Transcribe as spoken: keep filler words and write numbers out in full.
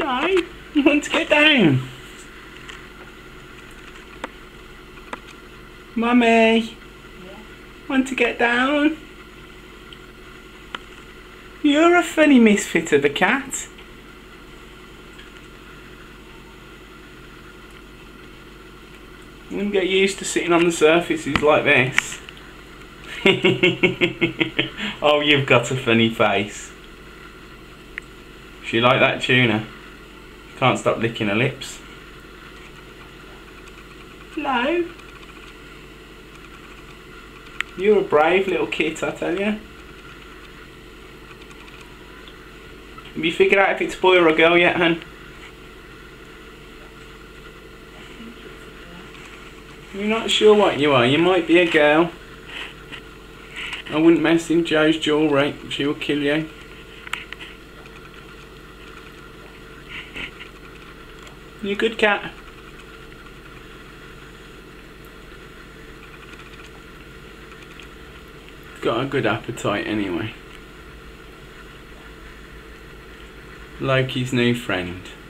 No, you want to get down. Mummy, yeah. Want to get down? You're a funny misfit of a cat. You wouldn't get used to sitting on the surfaces like this. Oh, you've got a funny face. She like that tuna. Can't stop licking her lips. Hello. You're a brave little kit, I tell you. Have you figured out if it's a boy or a girl yet, hun? You're not sure what you are. You might be a girl. I wouldn't mess in Joe's jewellery. She will kill you. You're a good cat. Got a good appetite anyway. Loki's new friend.